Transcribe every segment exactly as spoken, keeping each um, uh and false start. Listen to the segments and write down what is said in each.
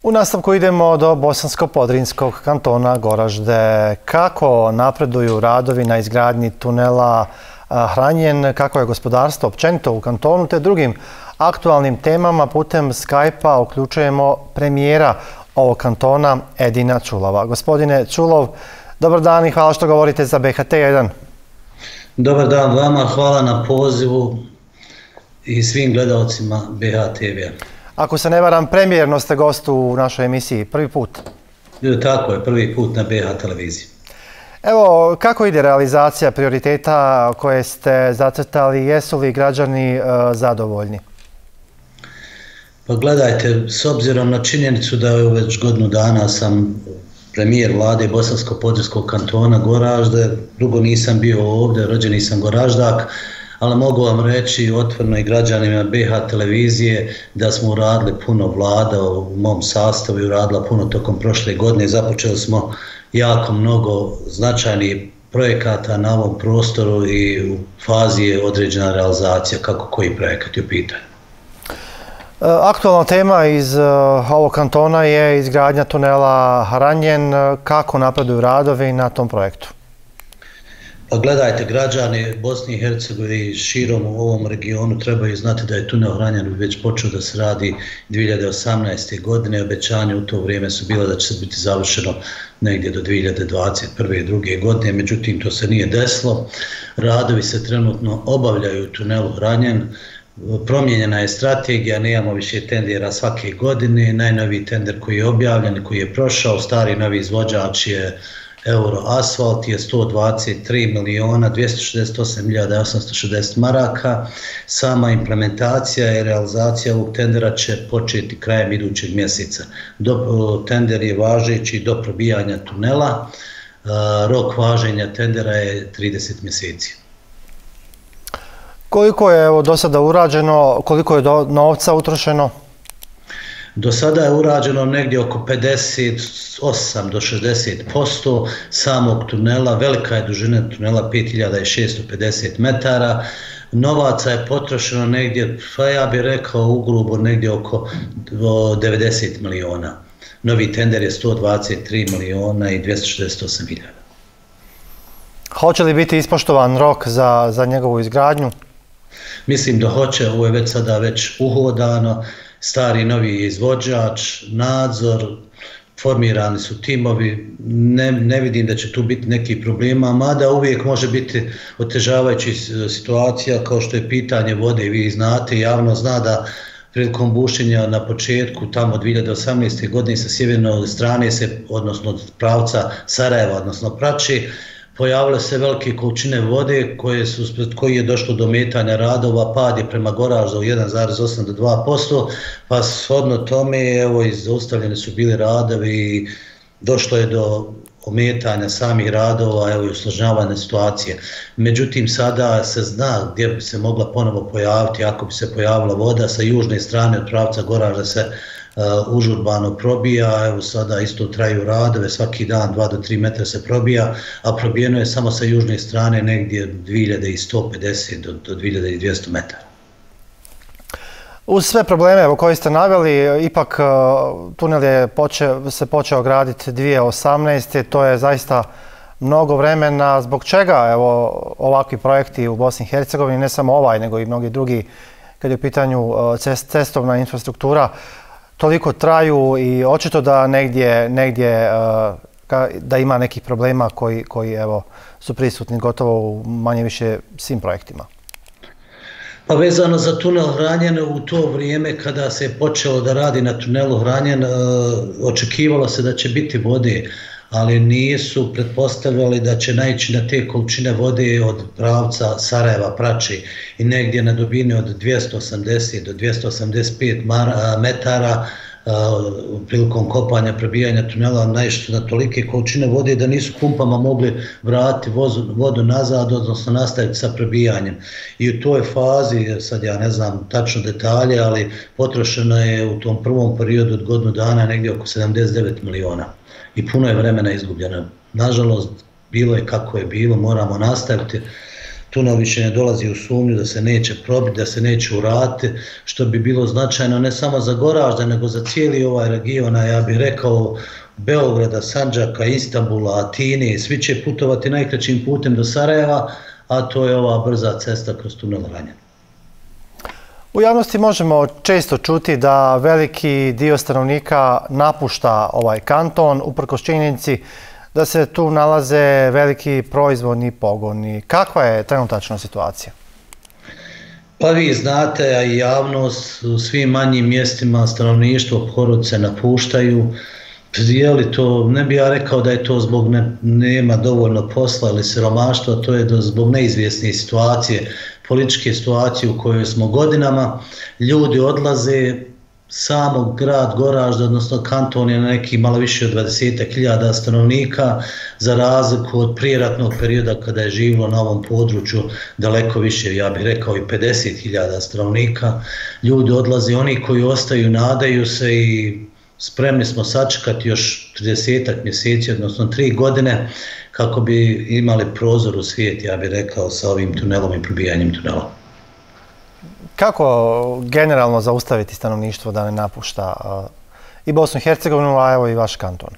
U nastavku idemo do bosansko-podrinjskog kantona Goražde. Kako napreduju radovi na izgradnji tunela Hranjen, kako je gospodarstvo općenito u kantonu, te drugim aktualnim temama putem Skype-a uključujemo premijera ovog kantona Edina Čulova. Gospodine Čulov, dobar dan i hvala što govorite za B H T jedan. Dobar dan vama, hvala na pozivu i svim gledalcima B H T V. Ako se ne varam, premijerno ste gost u našoj emisiji, prvi put. Tako je, prvi put na B H televiziji. Evo, kako ide realizacija prioriteta koje ste zacrtali? Jesu li građani zadovoljni? Pa gledajte, s obzirom na činjenicu da je već godinu dana sam premijer vlade Bosansko-podrinjskog kantona Goražde, dugo nisam bio ovdje, rođeni sam Goraždak, ali mogu vam reći otvoreno i građanima B H televizije da smo uradili puno vlada u mom sastavu i uradila puno tokom prošle godine. Započeli smo jako mnogo značajnih projekata na ovom prostoru i u fazi je određena realizacija kako koji projekat je u pitanju. Aktualna tema iz ovog kantona je izgradnja tunela Hranjen. Kako napreduju radovi na tom projektu? Pa gledajte, građani Bosne i Hercegovine širom u ovom regionu trebaju znati da je tunel Hranjen već počeo da se radi dvije hiljade osamnaeste. godine. Obećanje u to vrijeme su bilo da će se biti završeno negdje do dvije hiljade dvadeset prve. i druge. godine, međutim to se nije desilo. Radovi se trenutno obavljaju u tunelu Hranjen. Promijenjena je strategija, nemamo više tendera svake godine. Najnoviji tender koji je objavljen, koji je prošao, stari novi izvođač je Euroasfalt, je sto dvadeset tri miliona dvjesto šezdeset osam hiljada osamsto šezdeset maraka. Sama implementacija i realizacija ovog tendera će početi krajem idućeg mjeseca. Tender je važeći do probijanja tunela. Rok važenja tendera je trideset mjeseci. Koliko je do sada urađeno, koliko je novca utrošeno? Do sada je urađeno negdje oko pedeset osam do šezdeset posto samog tunela. Velika je dužina tunela pet hiljada šessto pedeset metara. Novaca je potrošeno negdje, pa ja bih rekao ugrubo negdje oko devedeset miliona. Novi tender je sto dvadeset tri miliona i dvjesto šezdeset osam hiljada. Hoće li biti ispoštovan rok za, za njegovu izgradnju? Mislim da hoće, ovo je već sada već uhodano. Stari novi izvođač, nadzor, formirani su timovi, ne, ne vidim da će tu biti nekih problema, mada uvijek može biti otežavajuća situacija kao što je pitanje vode. Vi znate, javno zna da prilikom bušenja na početku, tamo dvije hiljade osamnaeste. godine sa sjeverne strane se, odnosno od pravca Sarajeva, odnosno Prači, pojavile se velike količine vode koje su, koji je došlo do ometanja radova, pad je prema Goraždu jedan zarez osam do dva posto, pa shodno tome evo, zaustavljeni su bili radovi i došlo je do ometanja samih radova evo, i usložnjavanja situacije. Međutim, sada se zna gdje bi se mogla ponovo pojaviti, ako bi se pojavila voda sa južne strane od pravca Goražda se Uh, užurbano probija, evo sada isto traju radove, svaki dan dva do tri metra se probija, a probijeno je samo sa južne strane negdje dvije hiljade sto pedeset do, do dvije hiljade dvjesto metara. Uz sve probleme koje ste naveli, ipak tunel je poče, se počeo graditi dvije hiljade osamnaeste. To je zaista mnogo vremena. Zbog čega evo, ovakvi projekti u Bosni i Hercegovini, ne samo ovaj, nego i mnogi drugi, kad je u pitanju cest, cestovna infrastruktura, toliko traju i očito da negdje, negdje da ima nekih problema koji, koji evo, su prisutni gotovo u manje više svim projektima? Pa vezano za tunel Hranjen, u to vrijeme kada se počelo da radi na tunelu Hranjen, očekivalo se da će biti vode, ali nisu pretpostavljali da će naići na te količine vode od pravca Sarajeva, Prači i negdje na dubini od dvjesto osamdeset do dvjesto osamdeset pet metara prilikom kopanja, prebijanja tunela, naišli na tolike količine vode da nisu pumpama mogli vratiti vodu nazad, odnosno nastaviti sa prebijanjem. I u toj fazi, sad ja ne znam tačno detalje, ali potrošeno je u tom prvom periodu od godinu dana negdje oko sedamdeset devet miliona. I puno je vremena izgubljeno. Nažalost, bilo je kako je bilo, moramo nastaviti. tunel više ne dolazi u sumnju, da se neće probiti, da se neće uraditi, što bi bilo značajno ne samo za Goražde, nego za cijeli ovaj region, a ja bih rekao Beograda, Sandžaka, Istanbula, Atine, svi će putovati najkraćim putem do Sarajeva, a to je ova brza cesta kroz tunel Ranjan. U javnosti možemo često čuti da veliki dio stanovnika napušta ovaj kanton, uprkos činjenici da se tu nalaze veliki proizvodni pogoni. Kakva je trenutačna situacija? Pa vi znate, a i javnost, u svim manjim mjestima stanovništvo porodice napuštaju. Je li to, ne bi ja rekao da je to zbog ne, nema dovoljno posla ili siromaštva, to je zbog neizvjesne situacije, političke situacije u kojoj smo godinama. Ljudi odlaze, samo grad Goražde, odnosno kanton je na neki malo više od dvadeset hiljada stanovnika, za razliku od prijeratnog perioda kada je živilo na ovom području daleko više, ja bih rekao i pedeset hiljada stanovnika. Ljudi odlaze, oni koji ostaju nadaju se i spremni smo sačekati još tridesetak mjeseci, odnosno tri godine, kako bi imali prozor u svijet, ja bih rekao, sa ovim tunelom i probijanjem tunela. Kako generalno zaustaviti stanovništvo da ne napušta i Bosnu i Hercegovinu, a evo i vaš kanton?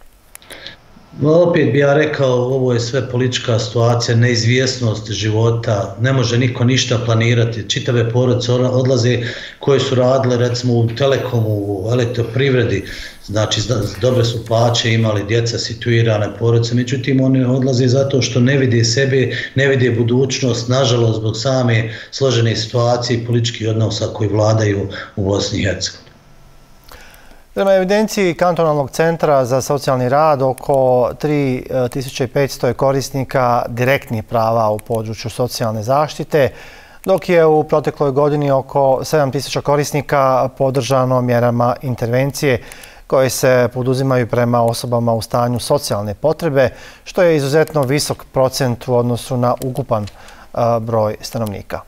Opet bi ja rekao, ovo je sve politička situacija, neizvjesnost života, ne može niko ništa planirati. Čitave porodice odlaze koje su radile recimo u Telekomu, u elektroprivredi, znači dobre su plaće imali, djeca situirane porodice, međutim oni odlaze zato što ne vide sebe, ne vide budućnost, nažalost zbog same složene situacije i političkih odnosa koji vladaju u Bosni i Hercegovini. Prema evidenciji Kantonalnog centra za socijalni rad, oko tri tisuće petsto je korisnika direktnih prava u području socijalne zaštite, dok je u protekloj godini oko sedam tisuća korisnika podržano mjerama intervencije koje se poduzimaju prema osobama u stanju socijalne potrebe, što je izuzetno visok procent u odnosu na ukupan broj stanovnika.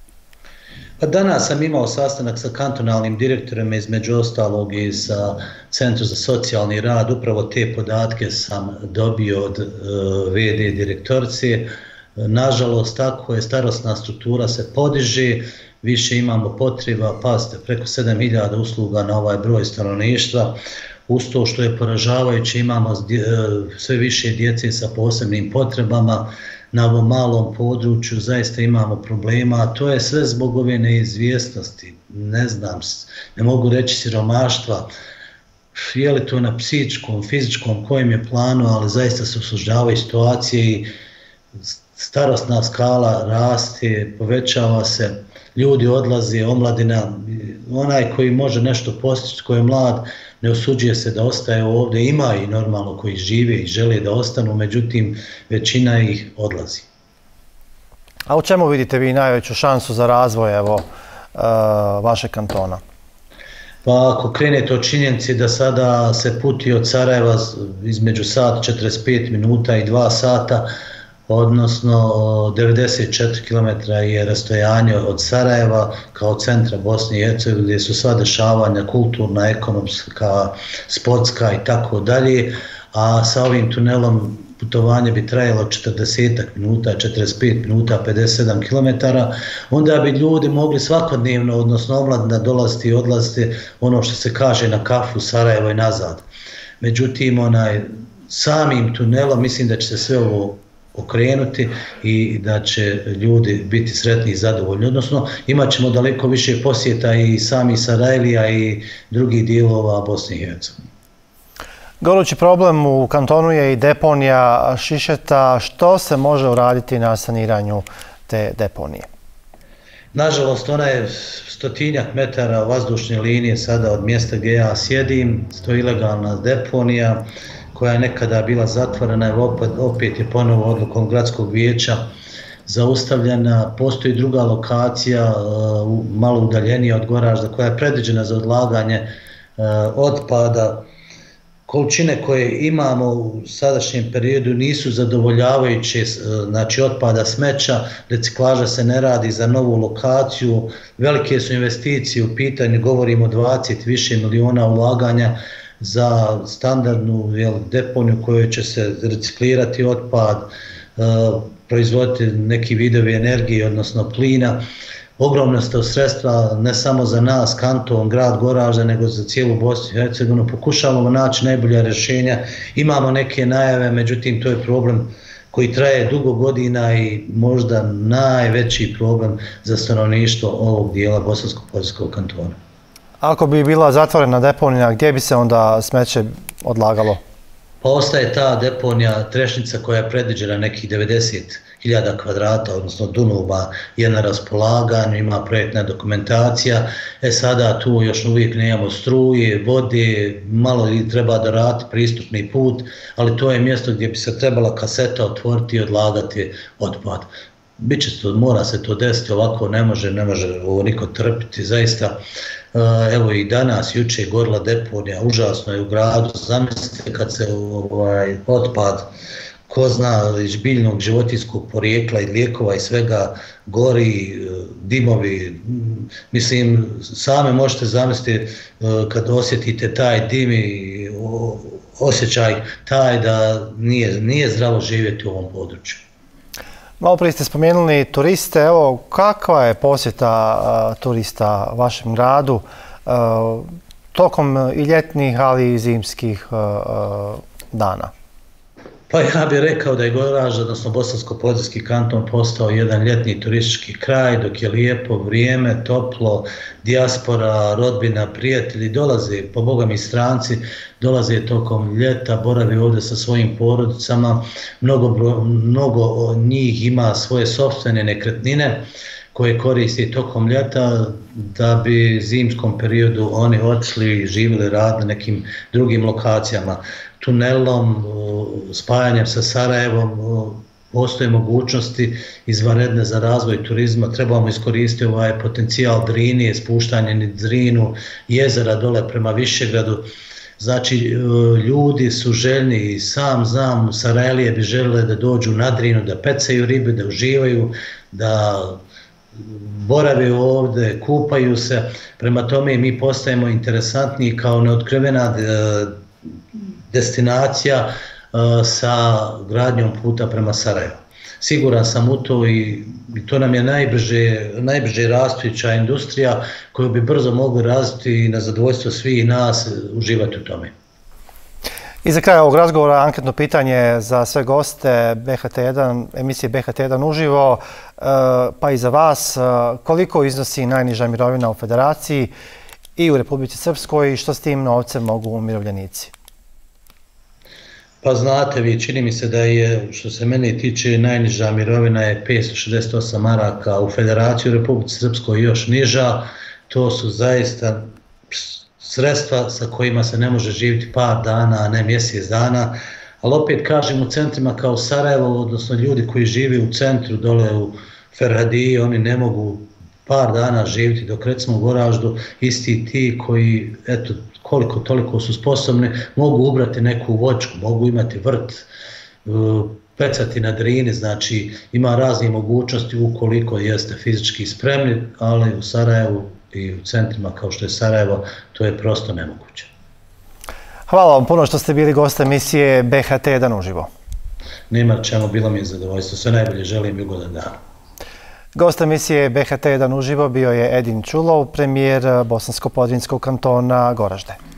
Danas sam imao sastanak sa kantonalnim direktorima, između ostalog i sa Centrom za socijalni rad. Upravo te podatke sam dobio od ve de direktorice. Nažalost, tako je, starosna struktura se podiže, više imamo potreba, pazite, preko sedam hiljada usluga na ovaj broj stanovništva. Uz to što je poražavajuće, imamo sve više djece sa posebnim potrebama. Na ovom malom području zaista imamo problema, a to je sve zbog ove neizvjesnosti, ne znam, ne mogu reći siromaštva, je li to na psihičkom, fizičkom, kojem je planu, ali zaista se usložnjavaju situacije i starosna skala raste, povećava se, ljudi odlaze, omladina, onaj koji može nešto postići, koji je mlad, ne osuđuje se da ostaje ovdje, ima i normalno koji žive i žele da ostanu, međutim većina ih odlazi. A u čemu vidite vi najveću šansu za razvoj evo, vašeg kantona? Pa ako krenete od činjenici da sada se puti od Sarajeva između sat četrdeset pet minuta i dva sata, odnosno devedeset četiri kilometra je rastojanje od Sarajeva kao centra Bosne i Hercegovine, gdje su sva dešavanja kulturna, ekonomska, sportska i tako dalje, a sa ovim tunelom putovanje bi trajalo četrdeset minuta, četrdeset pet minuta, pedeset sedam kilometara, onda bi ljudi mogli svakodnevno, odnosno omladina, dolaziti i odlaziti, ono što se kaže, na kafu Sarajevo i nazad. Međutim, onaj, samim tunelom mislim da će se sve ovo okrenuti i da će ljudi biti sretni i zadovoljni. Odnosno, imat ćemo daleko više posjeta i sami Sarajlija i drugih dijelova Bosne i Hercegovine. Gorući problem u kantonu je i deponija Šišeta. Što se može uraditi na saniranju te deponije? Nažalost, ona je stotinjak metara vazdušne linije sada od mjesta gdje ja sjedim. To je ilegalna deponija koja je nekada bila zatvorena i opet, opet je ponovo odlukom gradskog vijeća zaustavljena. Postoji druga lokacija, uh, malo udaljenija od Goražda, koja je predviđena za odlaganje uh, otpada. Količine koje imamo u sadašnjem periodu nisu zadovoljavajuće, znači otpada smeća, reciklaža se ne radi za novu lokaciju, velike su investicije u pitanju, govorimo o dvadeset više miliona ulaganja za standardnu jel, deponiju kojoj će se reciklirati otpad. proizvoditi neki vidovi energije, odnosno plina. Ogromna su to sredstva ne samo za nas, kanton, grad Goražde, nego za cijelu Bosnu i Hercegovinu. Pokušavamo naći najbolja rješenja, imamo neke najave, međutim to je problem koji traje dugo godina i možda najveći problem za stanovništvo ovog dijela Bosansko-Posavskog kantona. Ako bi bila zatvorena deponija, gdje bi se onda smeće odlagalo? Pa ostaje ta deponija Trešnica koja je predviđena nekih devedeset hiljada kvadrata, odnosno Dunuba je na raspolaganju, ima projektna dokumentacija. E sada tu još uvijek nemamo struje, vode, malo li treba doraditi pristupni put, ali to je mjesto gdje bi se trebala kaseta otvoriti i odlagati otpad. Biće to, mora se to desiti, ovako ne može, ne može ovo niko trpiti, zaista. Evo i danas, juče gorila deponija, užasno je u gradu, zamislite kad se ovaj, otpad, ko zna, iz biljnog životinjskog porijekla i lijekova i svega gori, dimovi, mislim, same možete zamisliti kad osjetite taj dim i osjećaj taj da nije, nije zdravo živjeti u ovom području. Malo prije ste spomenuli turiste, evo kakva je posjeta a, turista vašem gradu a, tokom i ljetnih, ali i zimskih a, a, dana? Pa ja bih rekao da je Goražde, odnosno Bosansko-Posavski kanton postao jedan ljetni turistički kraj, dok je lijepo vrijeme, toplo, dijaspora, rodbina, prijatelji dolaze, po Boga mi stranci, dolaze tokom ljeta, boravi ovdje sa svojim porodicama, mnogo, mnogo njih ima svoje sopstvene nekretnine koje koristi tokom ljeta da bi zimskom periodu oni otišli i živjeli rad na nekim drugim lokacijama. Tunelom, spajanjem sa Sarajevom, postoje mogućnosti izvanredne za razvoj turizma. Trebamo iskoristiti ovaj potencijal Drinije, spuštanje niz Drinu, jezera dole prema Višegradu. Znači, ljudi su željni i sam znam, Sarajlije bi željeli da dođu na Drinu, da pecaju ribe, da uživaju, da borave ovdje, kupaju se. Prema tome mi postajemo interesantniji kao neotkrivena destinacija sa gradnjom puta prema Sarajevu. Siguran sam u to i to nam je najbrže, najbrže rastuća industrija koju bi brzo mogli razviti i na zadovoljstvo svih nas uživati u tome. I za kraj ovog razgovora anketno pitanje za sve goste B H T jedan, emisije B H T jedan uživo, pa i za vas. Koliko iznosi najniža mirovina u Federaciji i u Republici Srpskoj i što s tim novcem mogu umirovljenici? Pa znate vi, čini mi se da je, što se mene tiče, najniža mirovina je petsto šezdeset osam maraka, u Federaciji u Republici Srpskoj još niža. To su zaista sredstva sa kojima se ne može živjeti par dana, a ne mjesec dana. Ali opet kažem, u centrima kao Sarajevo, odnosno ljudi koji žive u centru, dole u Ferhadiji, oni ne mogu par dana živjeti, dok recimo u Goraždu isti ti koji, eto, koliko toliko su sposobni, mogu ubrati neku voćku, mogu imati vrt, pecati na Drini, znači ima razne mogućnosti ukoliko jeste fizički spremni, ali u Sarajevu i u centrima kao što je Sarajevo, to je prosto nemoguće. Hvala vam puno što ste bili gost emisije B H T jedan uživo. Nema čemu, bilo mi je zadovoljstvo. Sve najbolje želim i ugodan dan. Gost emisije B H T jedan uživo bio je Edin Čulov, premijer Bosansko-Podrinjskog kantona Goražde.